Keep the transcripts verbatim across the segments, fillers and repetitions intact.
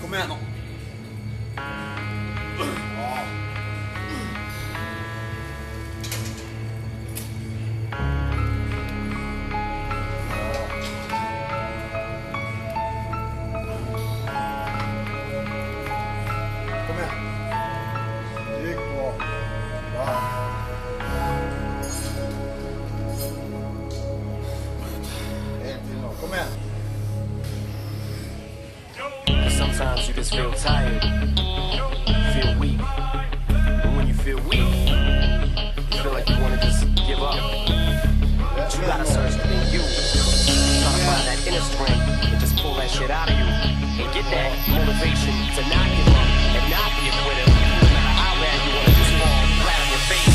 Com'è no? Sometimes you just feel tired, feel weak. But when you feel weak, you feel like you want to just give up. But you gotta search within you. Try to find that inner strength and just pull that shit out of you. And get that motivation to not give up and not be a quitter. No matter how bad you want to just fall flat on your face.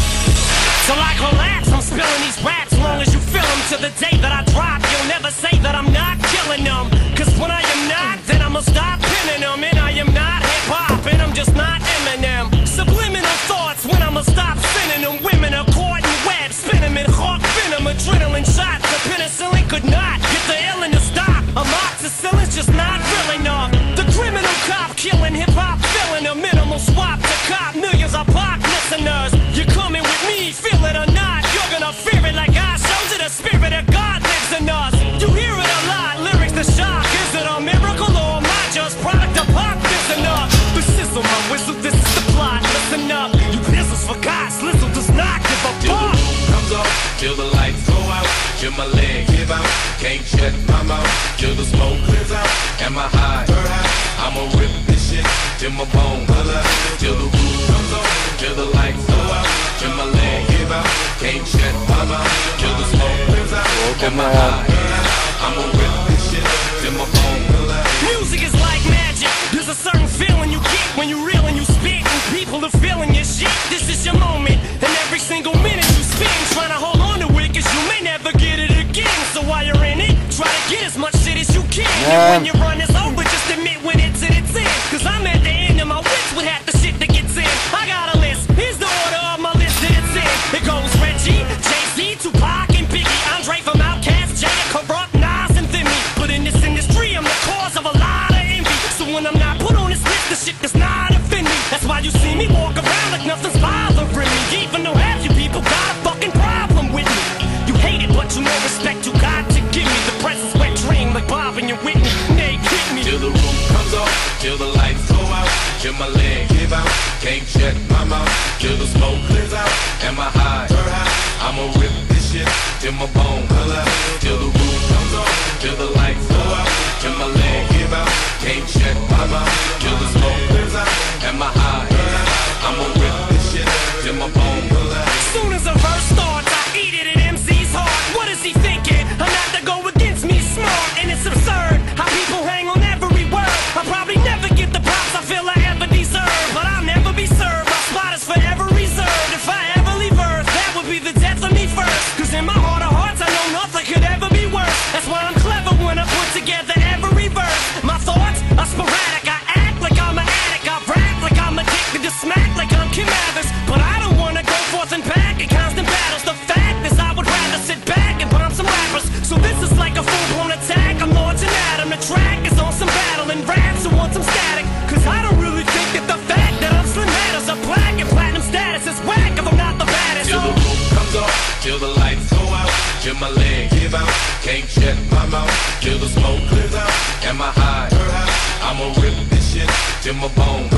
So like relax, I'm spilling these raps long as you feel them. To the day that I drop, you'll never say that I'm not killing them. Cause when I am not, then I'ma stop pinning them. And I am not hip-hop, and I'm just not Eminem. Subliminal thoughts when I'ma stop spinning them. Women are caught in webs, spin them in hawk venom. Adrenaline shots, the penicillin could not get the illin to stop. Amoxicillin's just not real enough. The criminal cop killing hip-hop, filling a minimal swap to cop. Millions of pop listeners, you're coming with me, feel it or not. You're gonna fear it like I showed you. The spirit of God lives in us. You hear it a lot, lyrics to shock. Is it a miracle or am I just product of pop? Listen up, the sizzle, my whistle, this is the plot. Listen up, you pizzles for God, Slizzle does not give a Till the fuck. roof comes off, till the lights go out, till my leg give out, can't shut my mouth, till the smoke clears out, am I high? I'ma rip this shit till my bone holler, till the roof comes off, till the lights go out, till my leg give out, can't shut my mouth, till the smoke clears out, am I high? I'ma rip this shit till my bone holler. Music is like magic. There's a certain feeling you get when you reel and you spit, and people are feeling your shit. This is your moment, and every single minute you spend trying to hold on to it, cause you may never get it again. So while you're in it, try to get as much shit as you can. And when your run is over, just admit when it's in its end. Cause I'm at the end of my wits with half the shit that gets in. I got a list, here's the order of my list that it's in. It goes Reggie, Jay-Z, Tupac, and Biggie, Andre from Outkast, Jada, Corrupt, Nas, and Thimmy. But in this industry, I'm the cause of a lot of envy. So when I'm not put on this list, the shit does not offend me. That's why you see me walk around like nothing's bothering me. Even though half you people got a fucking problem with me. You hate it, but you know respect you got to give me. The presence wet dream like Bob and your Whitney. They kick me. Till the roof comes off, till the lights go out, till my leg give out, can't shut my mouth, till the smoke clears out, am I high? I'ma rip this shit till my bone holler, till the roof comes off, till the lights go out, till my leg give out, can't shut my mouth, till the smoke clears out, am I high? I'ma rip this shit till my bone holler. Soon as a verse starts, I eat it at M C's heart. What is he thinking? I'm not to go against me, smart, and it's absurd how people hang on every word. I'll probably never get the props I feel I ever deserve, but I'll never be served. My spot is forever reserved. If I ever leave Earth, that would be the death of me first. Cause in my heart of hearts, I know nothing could ever be worse. That's why I'm clever when I put together every verse. My thoughts are sporadic. I act like I'm an addict. I rap like I'm addicted to smack like I'm Kim Mathers. But I don't wanna go forth and back in constant battles. The fact is I would rather sit back and bomb some rappers. So this is like a full-blown attack. I'm launching at him. The track is on some battle and raps who want some static. Cause I don't really think that the fact that I'm Slim matters. A black and platinum status is whack if I'm not the baddest. Till the roof comes off, till the lights go out, till my leg give out, can't shut my mouth, till the smoke clears out, am I high? I'ma rip this shit till my bone